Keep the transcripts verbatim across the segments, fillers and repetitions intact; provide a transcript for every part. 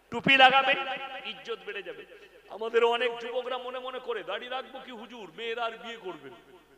টুপি লাগাবে, ইজ্জত বেড়ে যাবে। আমাদের অনেক যুবকরা মনে মনে করে দাড়ি রাখবো কি হুজুর, মেয়েরা আর বিয়ে করবেন।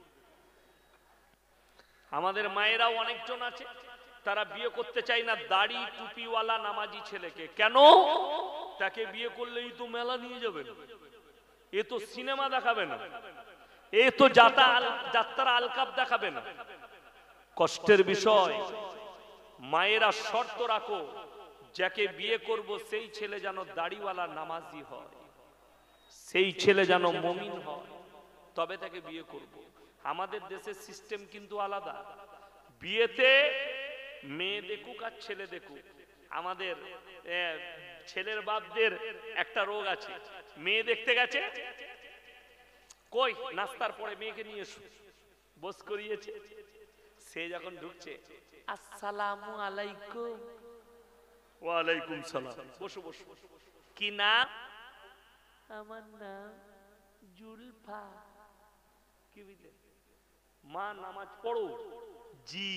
আমাদের মায়েরাও অনেকজন আছে, তারা বিয়ে করতে চায় না দাড়ি টুপিওয়ালা নামাজি ছেলেকে। কেন? তাকে বিয়ে করলেই তো মেলা নিয়ে যাবে না, এ তো সিনেমা দেখাবে না, এ তো যাত্রা আলকাপ দেখাবে না। কষ্টের বিষয়, মায়েরা শর্ত রাখো, যাকে বিয়ে করব সেই ছেলে যেন দাড়িওয়ালা নামাজি হয়, সেই ছেলে যেন মুমিন হয়, তবে তাকে বিয়ে করব। আমাদের দেশের সিস্টেম কিন্তু আলাদা। বিয়েতে মেয়ে দেখুক আর ছেলে দেখুক, আমাদের ছেলের বাপদের একটা রোগ আছে, মেয়ে দেখতে গেছে, কই নাস্তার পরে মেয়েকে নিয়ে এসো, বস করিয়েছে, সে যখন ঢুকছে আসসালামু আলাইকুম, ওয়ালাইকুম সালাম, বসো বসো, কি নাম? আমার নাম জুলফা। কি বুঝলে? মা নামাজ পড়ো? জি।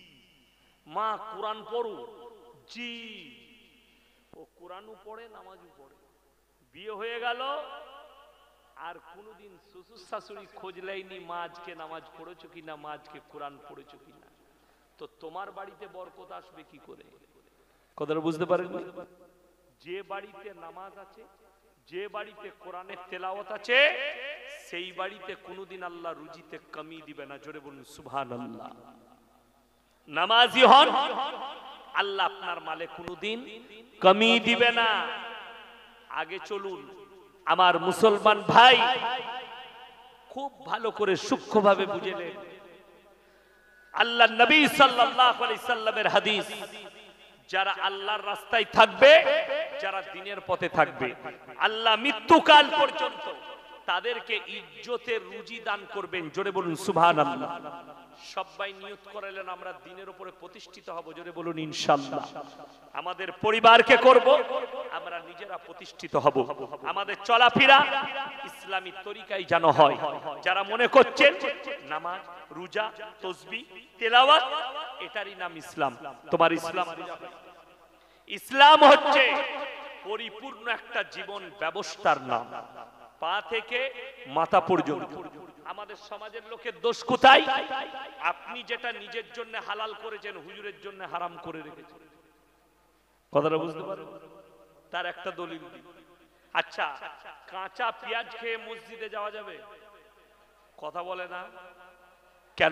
মা কোরআন পড়ো? জি। ও কোরআনও পড়ে নামাজও পড়ে। বিয়ে হয়ে গেল, আর কোনদিন শ্বশুর শাশুড়ি খোঁজ নেয়নি মা আজকে নামাজ পড়েছো কিনা, মা আজকে কোরআন পড়েছো কিনা। তো তোমার বাড়িতে বরকত আসবে কি করে? কথাটা বুঝতে পারেন? যে বাড়িতে নামাজ আছে, যে বাড়িতে কোরআনের তেলাওয়াত আছে, সেই বাড়িতে কোনদিন আল্লাহ রুজিতে কমি দিবে না। জোরে বলুন সুবহানাল্লাহ। নামাজি হন, আল্লাহ আপনার মালে কোনদিন কমি দিবে না। আগে চলুন আমার মুসলমান ভাই, খুব ভালো করে সূক্ষ্মভাবে বুঝে নেন। আল্লাহ নবী সাল্লাল্লাহু আলাইহি সাল্লামের হাদিস, যারা আল্লাহর রাস্তায় থাকবে, যারা দ্বীনের পথে থাকবে, আল্লাহ মৃত্যুকাল পর্যন্ত তাদেরকে ইজ্জতের রুজি দান করবেন। জোরে বলুন সুবহানাল্লাহ। সবাই নিয়ত করালেন আমরা দ্বীনের উপরে প্রতিষ্ঠিত হব। জোরে বলুন ইনশাআল্লাহ। আমাদের পরিবারকে করব, আমরা নিজেরা প্রতিষ্ঠিত হব। আমাদের চলাফেরা ইসলামী তরিকায় যেন হয়। যারা মনে করছেন নামাজ, রোজা, তাসবিহ, তেলাওয়াত এটারই নাম ইসলাম, তোমার ইসলাম। ইসলাম হচ্ছে পরিপূর্ণ একটা জীবন ব্যবস্থার নাম, পা থেকে মাথা পর্যন্ত। আমাদের সমাজের লোকের দোষ কোথায়? আপনি যেটা নিজের জন্য হালাল করেছেন, হুজুরের জন্য হারাম করে রেখেছেন। কথাটা বুঝতে পারেন? তার একটা দলিল দিই। আচ্ছা, কাঁচা পেঁয়াজ খেয়ে মসজিদে যাওয়া যাবে? কথা বলে না কেন?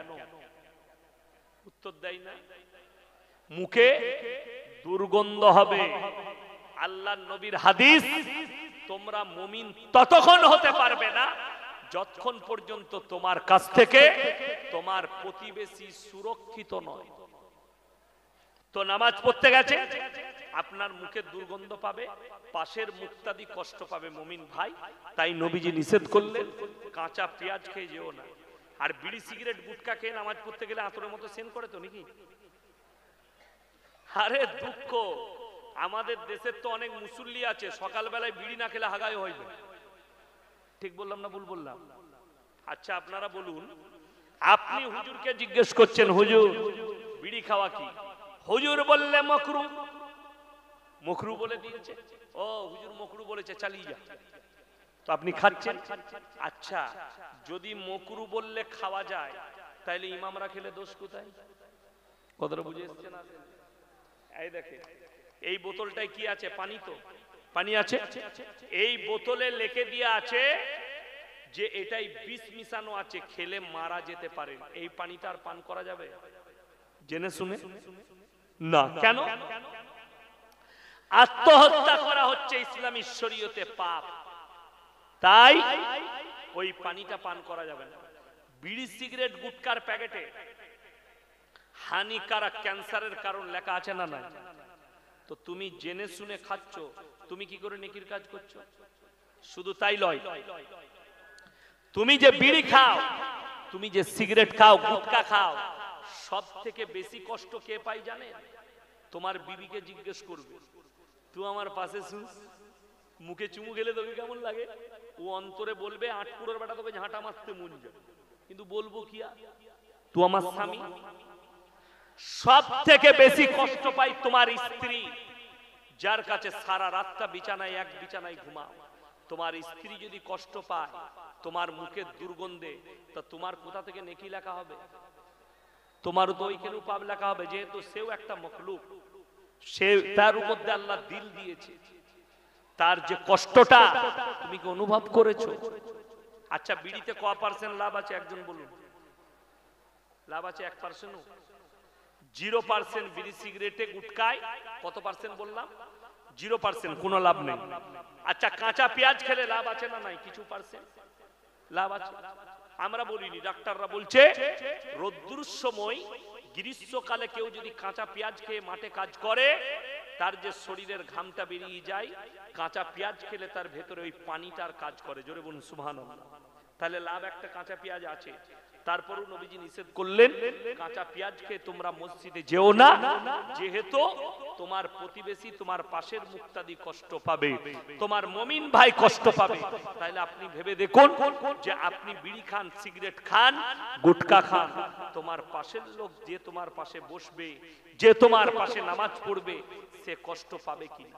উত্তর দেয় না। মুখে দুর্গন্ধ হবে। আল্লাহর নবীর হাদিস, তোমরা মুমিন ততক্ষণ হতে পারবে না যতক্ষণ পর্যন্ত তোমার কাছ থেকে তোমার প্রতিবেশী সুরক্ষিত নয়। তো নামাজ পড়তে গেছে, আপনার মুখে দুর্গন্ধ পাবে, পাশের মুক্তাদি কষ্ট পাবে মুমিন ভাই। তাই নবীজি নিষেধ করলেন কাঁচা পেঁয়াজ খেয়ে যেও না। আর বিড়ি সিগারেট গুটকা খেয়ে নামাজ পড়তে গেলে আতরের মতো সেন করে তো নাকি? আরে দুঃখ, আমাদের দেশের তো অনেক মুসল্লি আছে সকালবেলায় বিড়ি না খেলে হাগায় হইবে। ঠিক বললাম না ভুল বললাম? আচ্ছা আপনারা বলুন, আপনি হুজুরকে জিজ্ঞেস করছেন হুজুর বিড়ি খাওয়া কি? হুজুর বললে মকরু, মকরু বলে দিয়েছে। ও হুজুর মকরু বলেছে, চালিয়ে যা। তো আপনি খাচ্ছেন। আচ্ছা যদি মকরু বললে খাওয়া যায়, তাহলে ইমামরা খেলে দোষ কোথায়? কথাটা বুঝে এসছে না? এই দেখেন, এই বোতলটায় কি আছে? পানি। তো পানি আছে। এই বোতলে লিখে দিয়ে আছে যে এটাই বিষ মিশানো আছে, খেলে মারা যেতে পারে। এই পানিটা আর পান করা যাবে? জেনে শুনে না। কেন? আত্মহত্যা করা হচ্ছে ইসলামী শরীয়তে পাপ, তাই ওই পানিটা পান করা যাবে না। বিড়ি সিগারেট গুটকার প্যাকেটে হানিকারক ক্যান্সারের কারণ লেখা আছে না নাই? তো তুমি জেনে শুনে খাচ্ছ, তুমি কি করে নেকির কাজ করছো? শুধু তাই লয়, তুমি যে বিড়ি খাও, তুমি যে সিগারেট খাও, গুটকা খাও, সব থেকে বেশি কষ্ট কে পাই জানে? তোমার বিবিকে জিজ্ঞেস করবে, তুই আমার পাশে শুস, মুখে চুমু গেলে তোকে কেমন লাগে? ও অন্তরে বলবে আটপুরের বেটা তোকে ঝাঁটা মারতে মন যায়, কিন্তু বলবো কি আর, তুই আমার স্বামী। সব থেকে বেশি কষ্ট পাই তোমার স্ত্রী, যার কাছে সারা রাতটা বিছানায় এক বিছানায় ঘুমাও, তোমার স্ত্রী যদি কষ্ট পায় তোমার মুখের দুর্গন্ধে, তা তোমার কোথা থেকে নেকি লেখা হবে? তোমার তো ওইখানে পাপ লেখা হবে, যেহেতু সেও একটা মখলুক, সে তার উপর দিয়ে আল্লাহ দিল দিয়েছে, তার যে কষ্টটা তুমি কি অনুভব করেছো? আচ্ছা, বিড়িতে ক পার্সেন্ট লাভ আছে একজন বলুন? লাভ আছে এক পার্সেন্ট? Zero percent. বিড়ি সিগারেটে গুটকায় কত পার্সেন্ট বললাম? জিরো পার্সেন্ট, কোনো লাভ নেই। আচ্ছা, কাঁচা পেঁয়াজ খেলে লাভ আছে না নাই? কিছু পার্সেন্ট লাভ আছে। আমরা বলিনি, ডাক্তাররা বলছে রোদ্দুর সময় গ্রীষ্মকালে কেউ যদি কাঁচা পেঁয়াজ খেয়ে মাঠে কাজ করে, তার যে শরীরের ঘামটা বেরিয়ে যায়, কাঁচা পেঁয়াজ খেলে তার ভেতরে ওই পানিটার কাজ করে। জোরে বলুন সুবহানাল্লাহ। তাহলে লাভ একটা কাঁচা পেঁয়াজ আছে। তারপরও নবীজি নিষেধ করলেন, কাঁচা পেঁয়াজ খেয়ে তোমরা মসজিদে যেও না, যেহেতু তোমার প্রতিবেশী, তোমার পাশের মুক্তাদি কষ্ট পাবে, তোমার মুমিন ভাই কষ্ট পাবে। তাহলে আপনি ভেবে দেখুন যে আপনি বিড়ি খান, সিগারেট খান, গুটকা খান, তোমার পাশের লোক যে তোমার পাশে বসবে, যে তোমার পাশে নামাজ পড়বে, সে কষ্ট পাবে কি?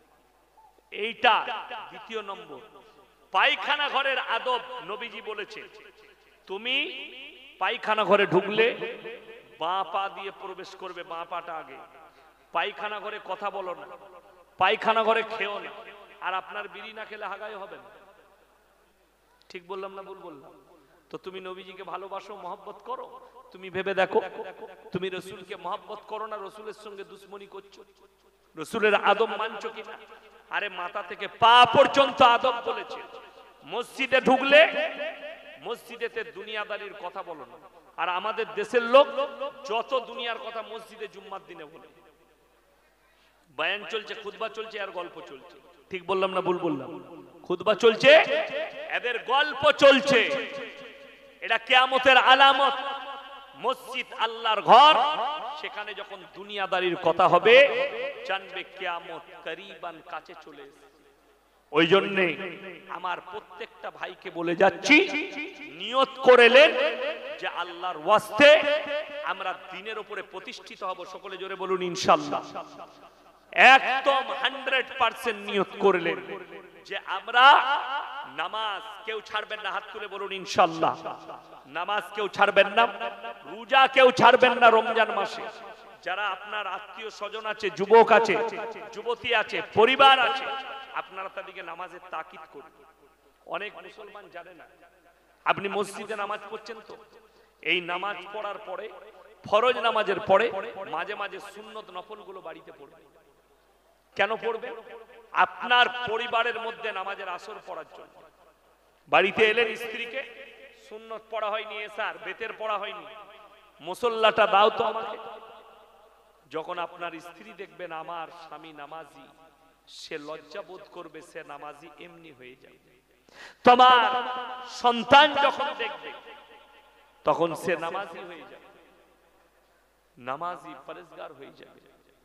এইটা দ্বিতীয় নম্বর। পায়খানা ঘরের আদব নবীজি বলেছে, তুমি পায়খানা ঘরে ঢুকলে বাঁ পা দিয়ে প্রবেশ করবে, বাঁ পাটা আগে। পায়খানা ঘরে কথা বলো না, পায়খানা ঘরে খেও না। আর আপনার বিড়ি না খেলে হাগাই হবে না। ঠিক বললাম না ভুল বললাম? তো তুমি নবীজিকে ভালোবাসো, মহব্বত করো, তুমি ভেবে দেখো তুমি রসুলকে মহব্বত করো না, রসুলের সঙ্গে দুশ্মনী করছো? রসুলের আদব মানছো কিনা? আরে মাথা থেকে পা পর্যন্ত আদব বলেছে। মসজিদে ঢুকলে মসজিদেতে দুনিয়াদারির কথা বলো না। আর আমাদের দেশের লোক যত দুনিয়ার কথা মসজিদে জুম্মার দিনে বলে। বয়ান চলছে, খুতবা চলছে, আর গল্প চলছে। ঠিক বললাম না ভুল বললাম? খুতবা চলছে, এদের গল্প চলছে। এটা কিয়ামতের আলামত। মসজিদ আল্লাহর ঘর, সেখানে যখন দুনিয়াদারির কথা হবে জানবে কিয়ামত করিবান, কাছে চলে এসেছে। ওই জন্য আমার প্রত্যেকটা ভাইকে বলে যাচ্ছি, নিয়ত করেলেন যে আল্লাহর ওয়াস্তে আমরা দ্বীনের উপরে প্রতিষ্ঠিত হব। সকলে জোরে বলুন ইনশাআল্লাহ। একদম হান্ড্রেড পার্সেন্ট নিয়ত করলেন যে আমরা নামাজ কেউ ছাড়বেন না। হাত তুলে বলুন ইনশাআল্লাহ। নামাজ কেউ ছাড়বেন না, রোজা কেউ ছাড়বেন না রমজান মাসে। যারা আপনার আত্মীয় স্বজন আছে, যুবক আছে, যুবতী আছে, পরিবার আছে, আপনারা তাদেরকে নামাজের তাকিদ করুন। অনেক মুসলমান জানে না। আপনি মসজিদে নামাজ পড়ছেন তো, এই নামাজ পড়ার পরে, ফরজ নামাজের পরে মাঝে মাঝে সুন্নত নফলগুলো বাড়িতে পড়বে। কেন পড়বে? আপনার পরিবারের মধ্যে নামাজের আসর পড়ার জন্য। বাড়িতে এলেন, স্ত্রীকে সুন্নত পড়া হয়নি, এসার বেতের পড়া হয়নি, মুসল্লাটা দাও তো আমাকে। যখন আপনার স্ত্রী দেখবেন আমার স্বামী নামাজি, সে লজ্জা বোধ করবে, সে নামাজি এমনি হয়ে যাবে। তোমার সন্তান যখন দেখবে তখন সে নামাজি হয়ে যাবে, নামাজি পরেজগার হয়ে যাবে।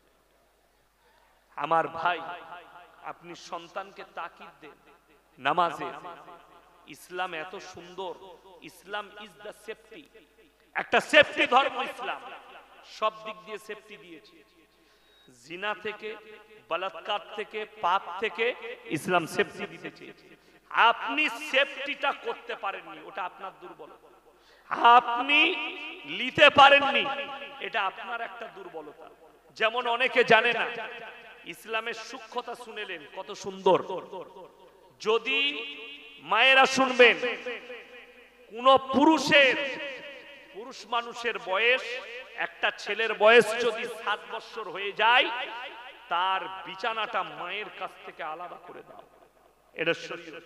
আমার ভাই, আপনি সন্তানকে তাকিদ দেন নামাজে। ইসলাম এত সুন্দর, ইসলাম ইজ দ্য সেফটি। একটা সেফটি ধর্ম ইসলাম, সব দিক দিয়ে সেফটি দিয়েছে। জিনা থেকে, বলাৎকার থেকে, পাপ থেকে ইসলাম সেফটি দিতেছে। আপনি সেফটিটা করতে পারেননি, ওটা আপনার দুর্বলতা। আপনি নিতে পারেননি, এটা আপনার একটা দুর্বলতা। যেমন অনেকে জানে না, ইসলামের সূক্ষ্মতা শুনেলেন কত সুন্দর। যদি মায়েরা শুনবেন, কোন পুরুষের পুরুষ মানুষের বয়স, একটা ছেলের বয়স যদি সাত বছর হয়ে যায়, তার বিছানাটা মায়ের কাছ থেকে আলাদা করে দাও। এটা শরীয়ত।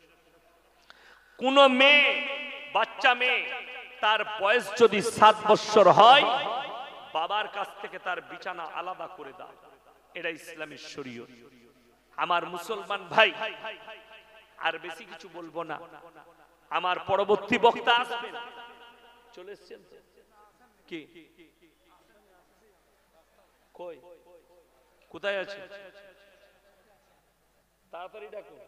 কোন মেয়ে, বাচ্চা মেয়ে, তার বয়স যদি সাত বছর হয়, বাবার কাছ থেকে তার বিছানা আলাদা করে দাও। এটা ইসলামের শরীয়ত। আমার মুসলমান ভাই, আর বেশি কিছু বলবো না। আমার পরবর্তী বক্তা আসবেন, চলে এসেছেন কি? কই, কোথায় আছে? তাড়াতাড়ি ডাকুন।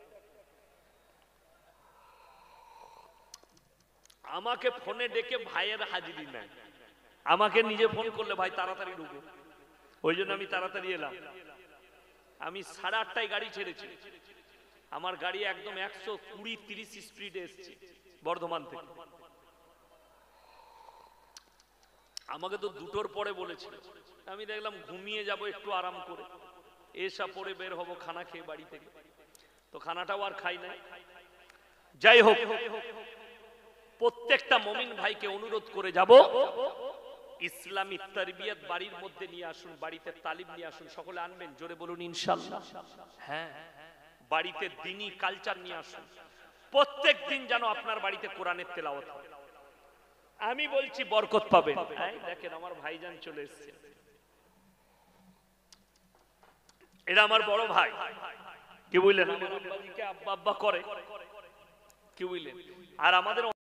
আমাকে ফোনে ডেকে ভাইয়ের হাজিরি নাই, আমাকে নিজে ফোন করলে ভাই তাড়াতাড়ি ঢুকো, ওই জন্য আমি তাড়াতাড়ি এলাম। আমি সাড়ে আটটায় গাড়ি ছেড়েছি, আমার গাড়ি একদম একশো কুড়ি তিরিশ স্পিডে এসছে বর্ধমান থেকে। আমাকে তো দুটোর পরে বলেছিল, আমি দেখলাম ঘুমিয়ে যাব একটু আরাম করে, এসা পরে বের হব খানা খেয়ে বাড়ি থেকে, তো খানাটাও আর খাই নাই। যাই হোক, প্রত্যেকটা মুমিন ভাইকে অনুরোধ করে যাব, ইসলামী তারবিয়ত বাড়ির মধ্যে নিয়ে আসুন, বাড়িতে তালিম নিয়ে আসুন। সকলে আনবেন, জোরে বলুন ইনশাআল্লাহ। হ্যাঁ, বাড়িতে দ্বীনি কালচার নিয়ে আসুন। প্রত্যেক দিন যেন আপনার বাড়িতে কোরআনের তেলাওয়াত হয়। আমি বলছি বরকত পাবেন। দেখেন আমার ভাইজান চলে এসেছে, এটা আমার বড় ভাই, কি বুঝলেন, আমার আব্বাজিকে আব্বা আব্বা করে, কি বুঝলেন। আর আমাদের